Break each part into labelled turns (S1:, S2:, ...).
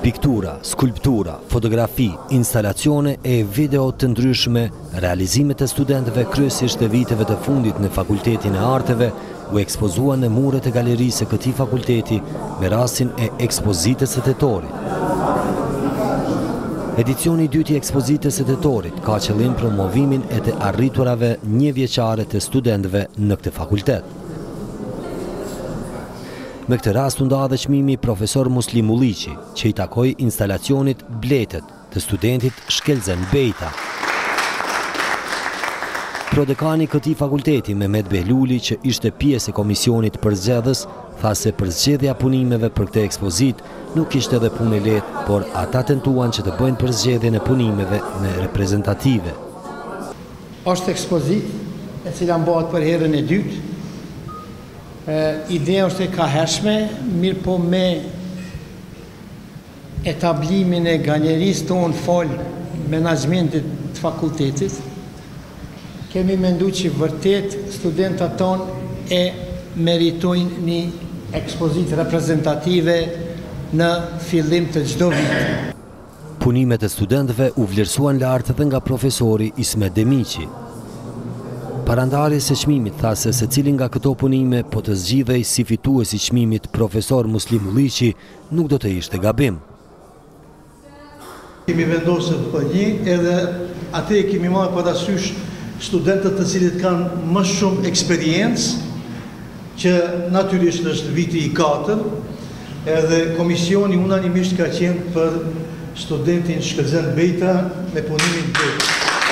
S1: Piktura, skulptura, fotografi, instalacione e video të ndryshme, realizimet e studentëve kryesisht të viteve të fundit në Fakultetin e Arteve u ekspozuan në muret e galerisë së këtij fakulteti me rastin e ekspozitës së tetorit. Edicioni i dytë i ekspozitës së tetorit ka qëllim promovimin e të arriturave njëvjeçare të studentëve në këtë fakultet. Me këtë rast u nda dhe çmimi profesor Muslim Ulliqi, që i takoi instalacionit Bletet të studentit Shkelzen Bejta. Prodekani këtij fakulteti Mehmet Behluli, që ishte pjesë e komisionit përzgjedhës, tha se përzgjedhja punimeve për këtë ekspozit nuk ishte edhe punë e lehtë, por ata tentuan që të bëjnë përzgjedhjen e punimeve me reprezentative.
S2: Është ekspozit e cila bëhet për herën e dytë. Ideja është e kahershme, mirë po me etablimin e galerisë tonë fol menaxhmentit të fakultetit, kemi menduar që vërtet studentët tonë e meritojnë një ekspozitë reprezentative në fillim të çdo viti.
S1: Punimet e studentëve u vlerësuan lart edhe nga profesori Ismet Demiqi. Parandarjes së çmimit tha se secili nga këto punime po të zgjidhej si fitues i çmimit profesor Muslim Ulliqi nuk do të ishte gabim.
S3: Kemi vendosur për një edhe atë kemi marrë parasysh studentët të cilët kanë më shumë eksperiencë, që natyrisht është viti i 4, edhe komisioni unanimisht ka qenë për studentin Shkelzen Bejta me punimin Bletet.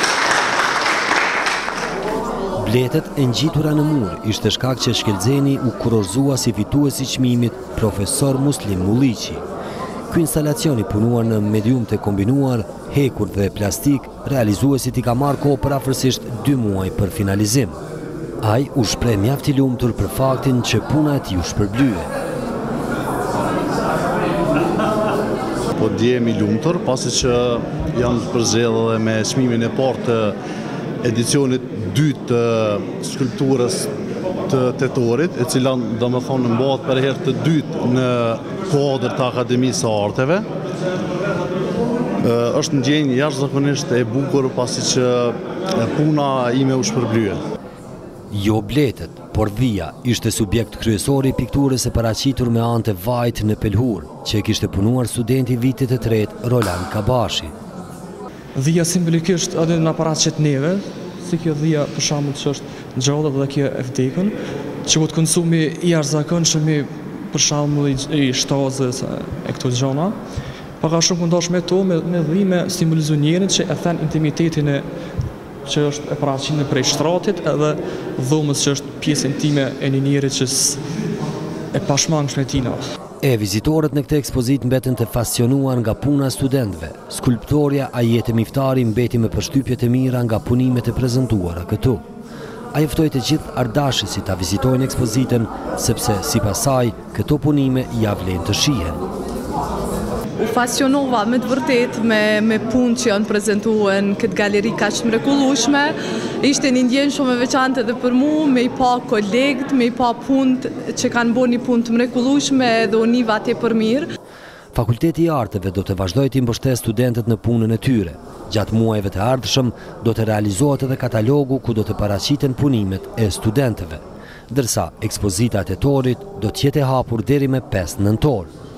S1: Bletet e ngjitura në mur ishte shkak që Shkelzeni u kurorëzua si fitues i çmimit profesor Muslim Ulliqi. Ky instalacion i punuar në medium të kombinuar, hekur dhe plastik, realizuesit i ka marrë kohë për afërsisht 2 muaj për finalizim. Ai u shpreh mjaft i lumtur për faktin që puna e tij u shpërblye.
S4: Po ndjehemi lumtur pasi që janë përzgjedhur me çmimin e parë të edicionit dytë të skulpturës të tetorit, e cila domethënë mbahet për herë të dytë në kuadër të Akademisë së Arteve. Është ndjenjë jashtëzakonisht e bukur pasi që puna ime u shpërblye.
S1: Jo Bletet, por Dhia ishte subjekt kryesor i pikturës së paraqitur me anë të vajt në Pelhur, që e kishte punuar studenti vitit të tretë Roland Kabashi.
S5: Dhia simbolikisht edhe në paraqet neve, si kjo dhia për shembull që është gjallë dhe kjo e vdekën, që bëhet konsumi i jashtëzakonshëm për shembull i shtazës e këto gjëra. Paka shumë kundash me to, me dhime simbolizojnë njerin që e thën intimitetin që është e paraqitur prej shtratit, edhe dhomës që është pjesë intime e një njeri që e pashmangshme tina.
S1: Vizitorët në këtë ekspozit mbeten të fascionuar nga puna studentëve. Skulptorja Ajete Miftari mbeti me përshtypjet e mira nga punimet e prezantuara këtu. Ai ftoi të gjithë ardashësit ta vizitojnë ekspozitën, sepse sipas saj këto punime ja vlen të shihen.
S6: U fascionova me të vërtet me punë që janë prezentuar në këtë galeri kaq të mrekullueshme. Ishte një ndjenjë shumë e veçantë edhe për mua, me i pa kolegët, me i pa punët që kanë bërë një punë të mrekullueshme dhe u niva atje për mirë.
S1: Fakulteti i Arteve do të vazhdojë të mbështetë studentët në punën e tyre. Gjatë muajve të ardhshëm do të realizohet edhe katalogu ku do të paraqiten punimet e studentëve, ndërsa ekspozita e tetorit do të jetë e hapur deri me 5 nëntor.